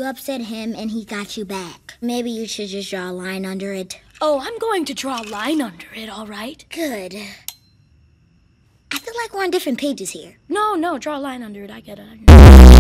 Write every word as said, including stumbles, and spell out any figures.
upset him and he got you back. Maybe you should just draw a line under it. Oh, I'm going to draw a line under it, all right? Good. I feel like we're on different pages here. No, no, draw a line under it. I get it.